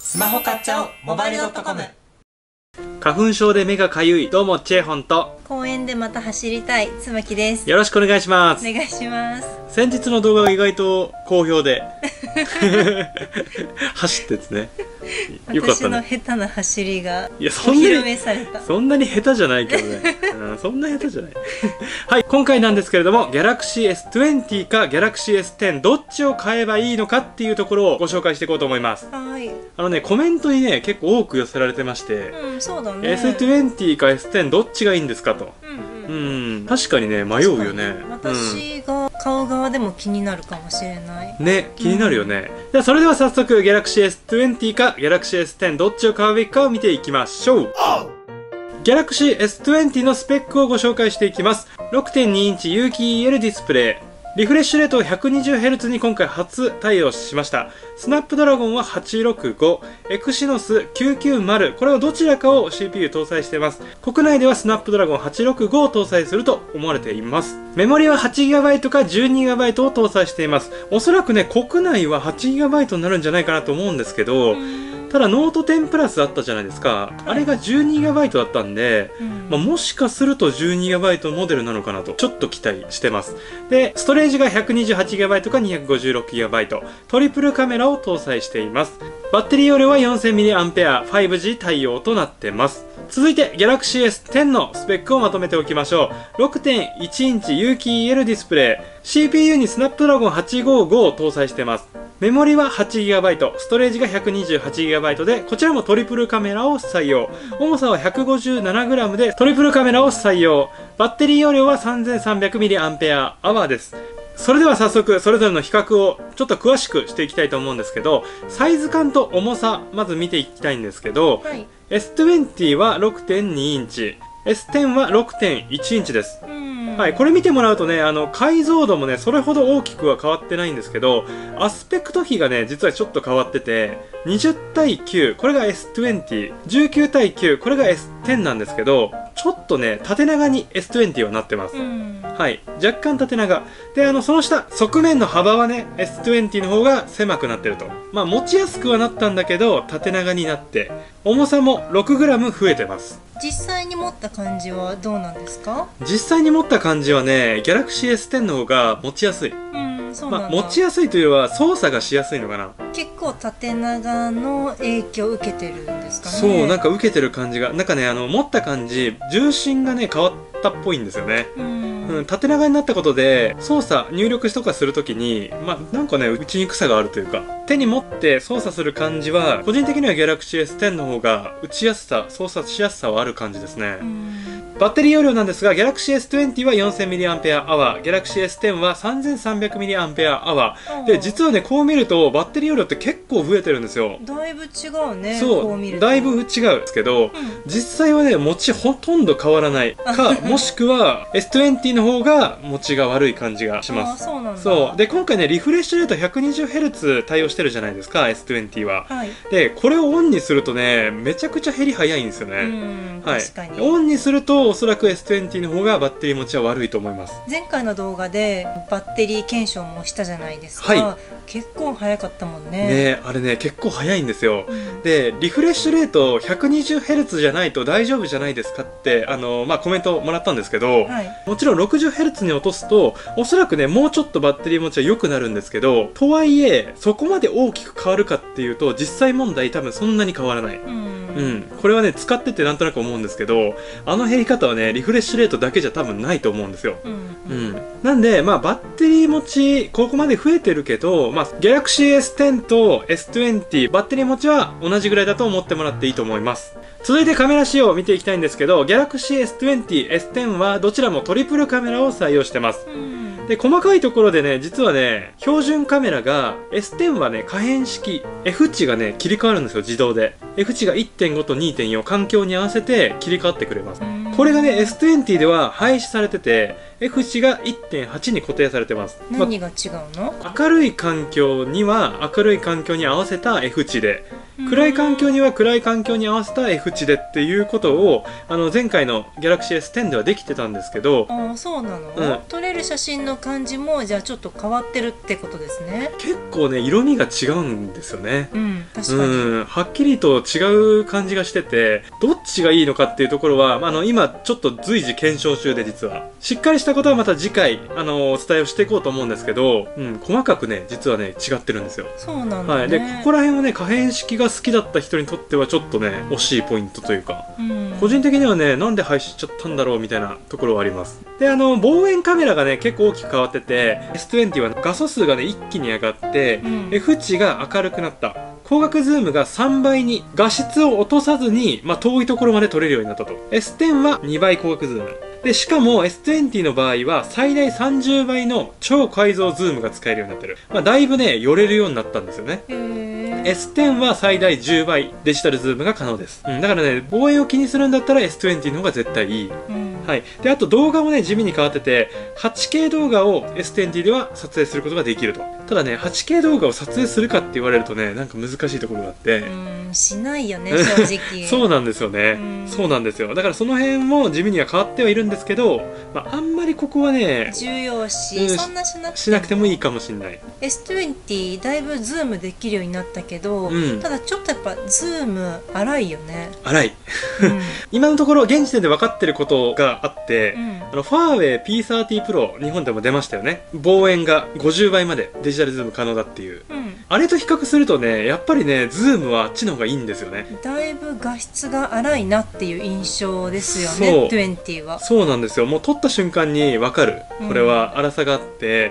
スマホ買っちゃおうモバイルドットコム。 花粉症で目がかゆい、どうもチェホンと公園でまた走りたいつばきです。 よろしくお願いします。 お願いします。 先日の動画が意外と好評で走ってですね、よかったね。 私の下手な走りがおいや、そんな披露に目された。 そんなに下手じゃないけどね、そんな下手じゃないはい、今回なんですけれども Galaxy S20 か Galaxy S10 どっちを買えばいいのかっていうところをご紹介していこうと思います。 はい。 コメントにね結構多く寄せられてまして、 うん、そうだね。 S20 か S10 どっちがいいんですかと。確かにね迷うよね。 私が買う側でも気になるかもしれない。 ね、気になるよね。じゃあそれでは早速 Galaxy S20 か Galaxy S10 どっちを買うべきかを見ていきましょう。Galaxy S20 のスペックをご紹介していきます。 6.2 インチ有機 EL ディスプレイ、リフレッシュレート 120Hz に今回初対応しました。スナップドラゴンは865、エクシノス990、これをどちらかを CPU 搭載しています。国内ではスナップドラゴン865を搭載すると思われています。メモリは 8GB か 12GB を搭載しています。おそらくね、国内は 8GB になるんじゃないかなと思うんですけど、ただノート10プラスあったじゃないですか。あれが 12GB だったんで、もしかすると 12GB モデルなのかなとちょっと期待してます。で、ストレージが 128GB か 256GB、トリプルカメラを搭載しています。バッテリー容量は 4000mAh、5G 対応となってます。続いて Galaxy S10 のスペックをまとめておきましょう。 6.1 インチ有機 EL ディスプレイ、 CPU にスナップドラゴン855を搭載しています。メモリは 8GB、ストレージが 128GB で、こちらもトリプルカメラを採用。重さは 157g でトリプルカメラを採用。バッテリー容量は 3300mAh です。それでは早速それぞれの比較をちょっと詳しくしていきたいと思うんですけど、サイズ感と重さまず見ていきたいんですけど、はい、S20 は 6.2 インチ、S10 は 6.1 インチです。はい、これ見てもらうとね、解像度もね、それほど大きくは変わってないんですけど、アスペクト比がね、実はちょっと変わってて、20対9、これが S20、19対9、これが S10 なんですけど、ちょっとね、縦長に S20 はなってます。はい、若干縦長。で、その下、側面の幅はね、S20 の方が狭くなってると。まあ、持ちやすくはなったんだけど、縦長になって、重さも 6g 増えてます。 実際に持った感じはどうなんですか？ 実際に持った感じはね、Galaxy S10 の方が持ちやすい。 そうなんだ。 持ちやすいというよりは操作がしやすいのかな。 結構縦長の影響を受けてるんですかね。 そう、なんか受けてる感じが、なんかね、持った感じ、重心がね、変わったっぽいんですよね。縦長になったことで操作入力とかするときになんかね打ちにくさがあるというか、手に持って操作する感じは個人的には Galaxy S10 の方が打ちやすさ、操作しやすさはある感じですね。バッテリー容量なんですが Galaxy S20 は 4000mAh、Galaxy S10 は 3300mAh で、実はねこう見るとバッテリー容量って結構増えてるんですよ。 だいぶ違うね。 そう、だいぶ違うんですけど、実際はね持ちほとんど変わらないかもしくは S20 の方が持ちが悪い感じがします。 そうなんだ。 そうで、今回ねリフレッシュレート 120Hz 対応してるじゃないですか S20 は。でこれをオンにするとねめちゃくちゃ減り早いんですよね。 確かにオンにするとおそらく S20 の方がバッテリー持ちは悪いと思います。 前回の動画でバッテリー検証もしたじゃないですか。結構早かったもんね。 あれね結構早いんですよ。でリフレッシュレート 120Hz じゃないと大丈夫じゃないですかってコメントもらったんですけど、もちろん 60Hz に落とすとおそらくねもうちょっとバッテリー持ちは良くなるんですけど、とはいえそこまで大きく変わるかっていうと実際問題多分そんなに変わらない。これはね使っててなんとなく思うんですけど、減り方はねリフレッシュレートだけじゃ多分ないと思うんですよ。なんでバッテリー持ちここまで増えてるけど、Galaxy S10 と S20 バッテリー持ちは同じぐらいだと思ってもらっていいと思います。続いてカメラ仕様を見ていきたいんですけど、Galaxy S20、S10 はどちらもトリプルカメラを採用してます。で細かいところでね実はね標準カメラが S10 はね可変式 F 値がね切り替わるんですよ、自動で。F 値が 1.5 と 2.4 環境に合わせて切り替わってくれます。これがね S20 では廃止されてて F 値が 1.8 に固定されてます。 何が違うの？ 明るい環境には明るい環境に合わせた F 値で暗い環境には暗い環境に合わせた F 値でっていうことを前回の Galaxy S10 ではできてたんですけど、 ああ、そうなの、撮れる写真の感じもじゃあちょっと変わってるってことですね。 結構ね色味が違うんですよね。 確かに、 はっきりと違う感じがしてて、どっちがいいのかっていうところは、今ちょっと随時検証中で、実はしっかりしたことはまた次回お伝えをしていこうと思うんですけど、細かくね実はね違ってるんですよ。 そうなんだね。 はい、でここら辺はね可変式が好きだった人にとってはちょっとね惜しいポイントというか、個人的にはねなんで廃止しちゃったんだろうみたいなところはあります。で望遠カメラがね結構大きく変わってて、 S20 は画素数がね一気に上がって、F 値が明るくなった。光学ズームが3倍に画質を落とさずに、遠いところまで撮れるようになったと。 S10 は2倍光学ズームで、しかも S20 の場合は最大30倍の超解像ズームが使えるようになってる。だいぶね寄れるようになったんですよね。S10 は最大10倍デジタルズームが可能です。だからね望遠を気にするんだったら S20 の方が絶対いい。はい、であと動画もね地味に変わってて、 8K 動画を S20 では撮影することができると。ただね 8K 動画を撮影するかって言われるとねなんか難しいところがあって、 しないよね正直そうなんですよね。そうなんですよ。だからその辺も地味には変わってはいるんですけど、あんまりここはね重要視、そんなしなくてもいいかもしれない。 S20 だいぶズームできるようになったけど、ただちょっとやっぱズーム荒いよね。 荒い今のところ現時点で分かってることがあって、ファーウェイ P30 Pro 日本でも出ましたよね。望遠が50倍までデジタルズーム可能だっていう、あれと比較するとねやっぱりねズームはあっちの方がいいんですよね。 だいぶ画質が荒いなっていう印象ですよね。20はそうなんですよ。もう撮った瞬間に分かる、これは粗さがあって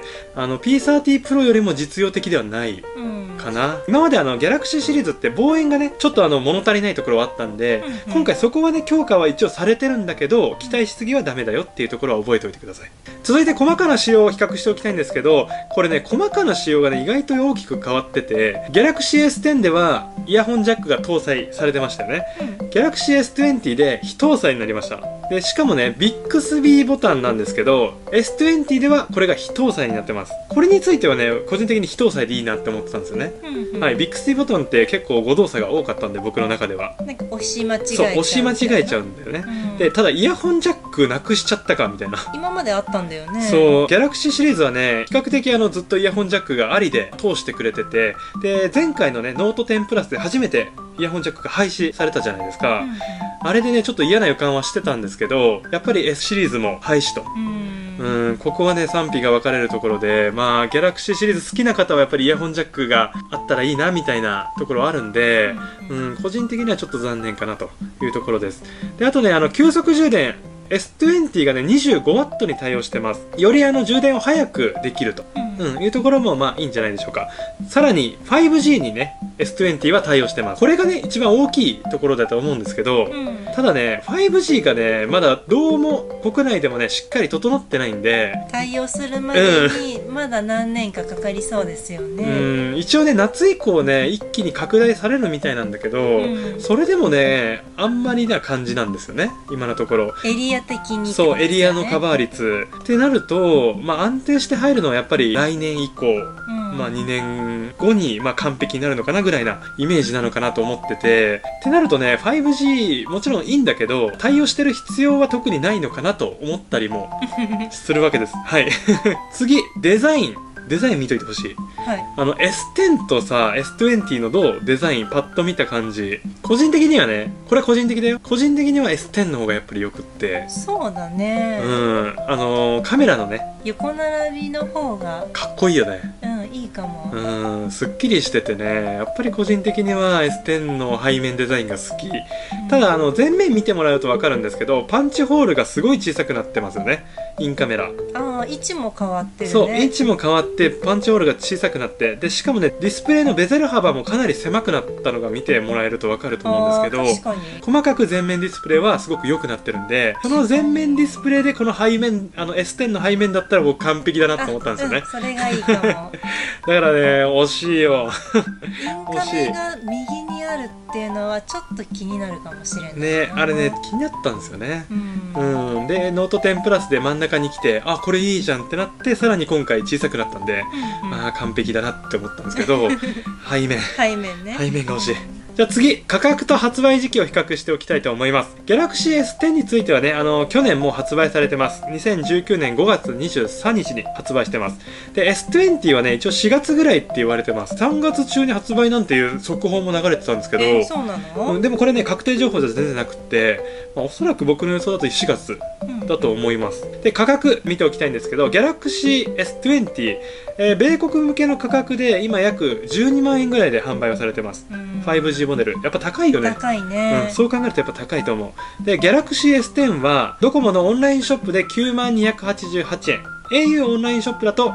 、P30 Pro よりも実用的ではないかな。今までGalaxy シリーズって望遠がねちょっと物足りないところはあったんで、今回そこはね強化は一応されてるんだけど期待しすぎはダメだよっていうところは覚えておいてください。続いて細かな仕様を比較しておきたいんですけど、これね細かな仕様がね意外と大きく変わってて、 Galaxy S10 ではイヤホンジャックが搭載されてましたよね。Galaxy S20 で非搭載になりました。でしかもね Bixby ボタンなんですけど S20 ではこれが非搭載になってます。これについてはね個人的に非搭載でいいなって思ってたんですよね。はい、Bixby ボタンって結構誤動作が多かったんで僕の中ではなんか押し間違えちゃう。 押し間違えちゃうんだよね。でただイヤホンジャックなくしちゃったかみたいな。 今まであったんだよね。 そう、Galaxy シリーズはね比較的ずっとイヤホンジャックがありで通してくれてて、で前回のねノート10プラスで初めてイヤホンジャックが廃止されたじゃないですか。あれでねちょっと嫌な予感はしてたんですけど、やっぱり S シリーズも廃止と。ここはね賛否が分かれるところで、Galaxy シリーズ好きな方はやっぱりイヤホンジャックがあったらいいなみたいなところあるんで、個人的にはちょっと残念かなというところです。であとね急速充電S20 がね 25W に対応してます。より充電を早くできると、いうところもいいんじゃないでしょうか。さらに 5G にね S20 は対応してます。これがね一番大きいところだと思うんですけど、ただね 5G がねまだどうも国内でもねしっかり整ってないんで、 対応するまでにまだ何年かかかりそうですよね。 一応ね夏以降ね一気に拡大されるみたいなんだけど、それでもねあんまりな感じなんですよね今のところ。 エリア的に、 そうエリアのカバー率ってなると、安定して入るのはやっぱり来年以降、2年後に完璧になるのかなぐらいなイメージなのかなと思ってて、ってなるとね 5G もちろんいいんだけど対応してる必要は特にないのかなと思ったりもするわけです。はい次デザイン見といてほしい。S10 とさ S20 のどうデザインパッと見た感じ、個人的にはね、これは個人的だよ、個人的には S10 の方がやっぱりよくって。 そうだね。 カメラのね横並びの方がかっこいいよね。 いいかも。 すっきりしててね、やっぱり個人的には S10 の背面デザインが好き。ただ前面見てもらうと分かるんですけど、パンチホールがすごい小さくなってますよね、インカメラ。 位置も変わってるね。 そう、位置も変わってパンチホールが小さくなって、でしかもねディスプレイのベゼル幅もかなり狭くなったのが見てもらえると分かると思うんですけど、細かく前面ディスプレイはすごく良くなってるんで、その前面ディスプレイでこの背面S10 の背面だったら僕完璧だなと思ったんですよね。 それがいいかも。 だからね惜しいよインカメが右にあるっていうのはちょっと気になるかもしれないね。あれね気になったんですよね。でノート10プラスで真ん中に来て、これいいじゃんってなって、さらに今回小さくなったんで、完璧だなって思ったんですけど背面ね、 背面が欲しい。 じゃあ次、価格と発売時期を比較しておきたいと思います。Galaxy S10 についてはね、去年もう発売されてます。2019年5月23日に発売してます。で、S20 はね、一応4月ぐらいって言われてます。3月中に発売なんていう速報も流れてたんですけど、 そうなの？ でもこれね、確定情報じゃ全然なくって、おそらく僕の予想だと4月だと思います。で、価格見ておきたいんですけど、Galaxy S20、米国向けの価格で今約12万円ぐらいで販売をされてます。5G モデル。やっぱ高いよね。 高いね。 そう考えるとやっぱ高いと思う。で、Galaxy S10 はドコモのオンラインショップで9888円。au オンラインショップだと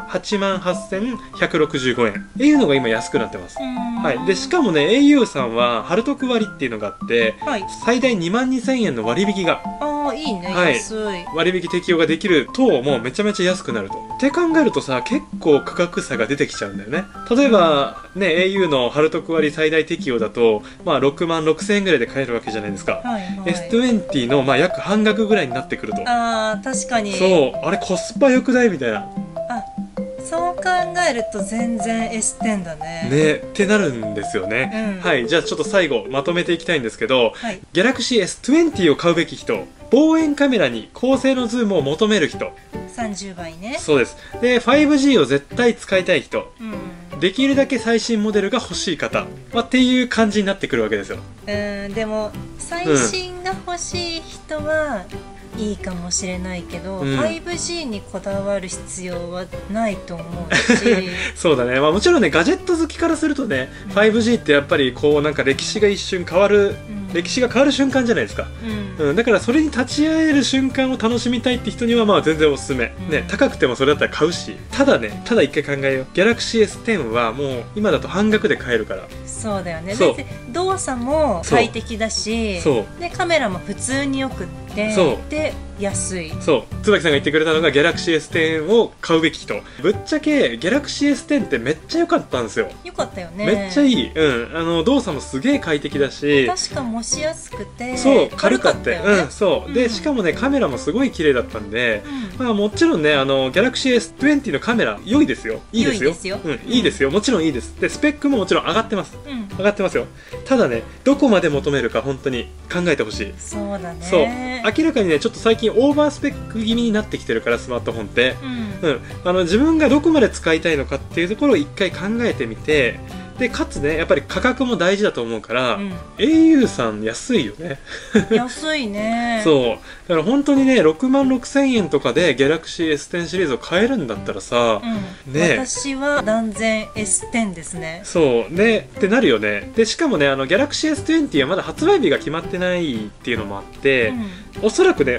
88,165円。au のが今安くなってます。はい。で、しかもね、au さんは、春得割っていうのがあって、最大22,000円の割引が。 ああ、いいね、安い。 割引適用ができると、もうめちゃめちゃ安くなると。って考えるとさ、結構価格差が出てきちゃうんだよね。例えば、ね、au の春得割最大適用だと、66,000円ぐらいで買えるわけじゃないですか。S20 の、約半額ぐらいになってくると。 ああ、確かに。 そう、あれコスパ良くないみたいな。 そう考えると全然 S10 だね。 ねってなるんですよね。はい、じゃあちょっと最後まとめていきたいんですけど、Galaxy S20 を買うべき人、望遠カメラに高性能ズームを求める人、 30倍ね。 そうです。で、5G を絶対使いたい人、できるだけ最新モデルが欲しい方、っていう感じになってくるわけですよ。 でも最新が欲しい人はいいかもしれないけど、5G にこだわる必要はないと思うしそうだね、もちろんね、ガジェット好きからするとね、5G ってやっぱりこうなんか歴史が一瞬変わる、歴史が変わる瞬間じゃないですか。だからそれに立ち会える瞬間を楽しみたいって人には全然おすすめ、ね、高くてもそれだったら買うし、ただ一回考えよう。 Galaxy S10 はもう今だと半額で買えるから。 そうだよね。で動作も快適だし、でカメラも普通によくって、で安い。そう椿さんが言ってくれたのが Galaxy S10 を買うべき人。ぶっちゃけ Galaxy S10 ってめっちゃ良かったんですよ。 良かったよね。 めっちゃいい。動作もすげえ快適だし、 確か持ちやすくて軽かったよね。そうで、しかもね、カメラもすごい綺麗だったんで、もちろんね、Galaxy S20 のカメラ良いですよ。いいですよ。いいですよ。もちろんいいです。でスペックももちろん上がってます。上がってますよ。ただね、どこまで求めるか本当に考えてほしい。 そうだね。 そう、明らかにね、ちょっと最近オーバースペック気味になってきてるから、スマートフォンって、自分がどこまで使いたいのかっていうところを一回考えてみて、でかつね、やっぱり価格も大事だと思うから、au さん安いよね。 安いね。 そうだから本当にね、66,000円とかで Galaxy S10 シリーズを買えるんだったらさ、 私は断然 S10 ですね。 そうねってなるよね。でしかもね、Galaxy S20 はまだ発売日が決まってないっていうのもあって、おそらく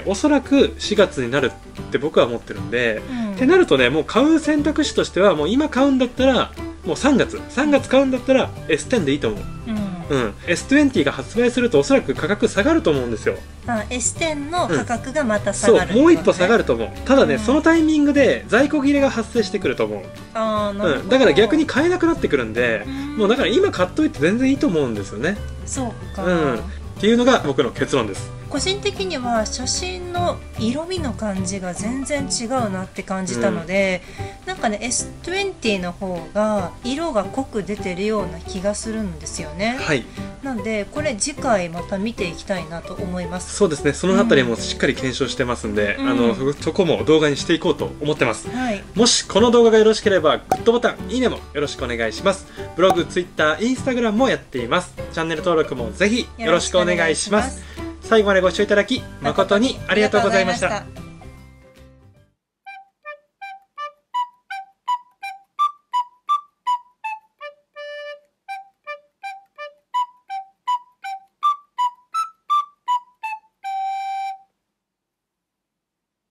4月になるって僕は思ってるんで、ってなるとね、もう買う選択肢としては、もう今買うんだったらもう3月買うんだったら S10 でいいと思う。S20 が発売するとおそらく価格下がると思うんですよ。 S10 の価格がまた下がる、 そう、もう一歩下がると思う。ただね、そのタイミングで在庫切れが発生してくると思う。だから逆に買えなくなってくるんで、もうだから今買っといて全然いいと思うんですよね。 そうか。 っていうのが僕の結論です。 個人的には写真の色味の感じが全然違うなって感じたので、なんかね S20 の方が色が濃く出てるような気がするんですよね。なんでこれ次回また見ていきたいなと思います。 そうですね、そのあたりもしっかり検証してますんで、そこも動画にしていこうと思ってます。もしこの動画がよろしければグッドボタン、いいねもよろしくお願いします。ブログ、ツイッター、インスタグラムもやっています。チャンネル登録もぜひよろしくお願いします。最後までご視聴いただき誠にありがとうございました。